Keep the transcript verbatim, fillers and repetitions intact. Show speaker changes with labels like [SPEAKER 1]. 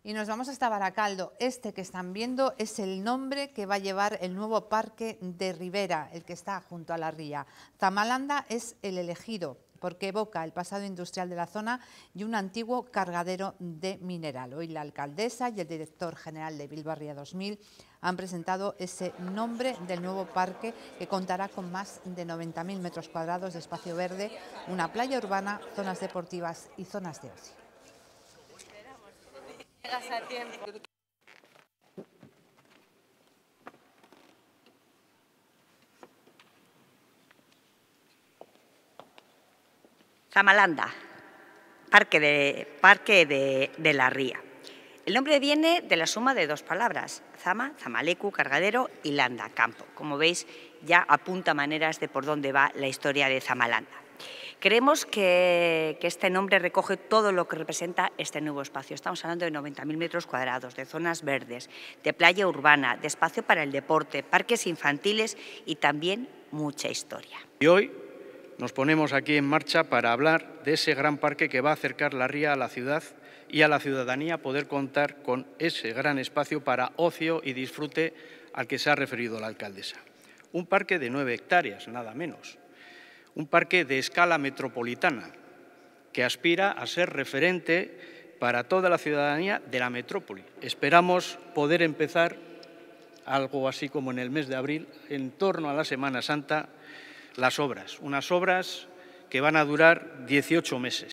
[SPEAKER 1] Y nos vamos hasta Baracaldo. Este que están viendo es el nombre que va a llevar el nuevo parque de Ribera, el que está junto a la ría. Zamalanda es el elegido porque evoca el pasado industrial de la zona y un antiguo cargadero de mineral. Hoy la alcaldesa y el director general de Bilbao Ría dos mil han presentado ese nombre del nuevo parque que contará con más de noventa mil metros cuadrados de espacio verde, una playa urbana, zonas deportivas y zonas de ocio.
[SPEAKER 2] A tiempo.
[SPEAKER 3] Zamalanda, parque, de, parque de, de la Ría. El nombre viene de la suma de dos palabras, Zama, Zamalecu, cargadero, y Landa, campo. Como veis, ya apunta maneras de por dónde va la historia de Zamalanda. Creemos que, que este nombre recoge todo lo que representa este nuevo espacio. Estamos hablando de noventa mil metros cuadrados, de zonas verdes, de playa urbana, de espacio para el deporte, parques infantiles y también mucha historia.
[SPEAKER 4] Y hoy nos ponemos aquí en marcha para hablar de ese gran parque que va a acercar la Ría a la ciudad y a la ciudadanía poder contar con ese gran espacio para ocio y disfrute al que se ha referido la alcaldesa. Un parque de nueve hectáreas, nada menos. Un parque de escala metropolitana que aspira a ser referente para toda la ciudadanía de la metrópoli. Esperamos poder empezar algo así como en el mes de abril, en torno a la Semana Santa, las obras. Unas obras que van a durar dieciocho meses.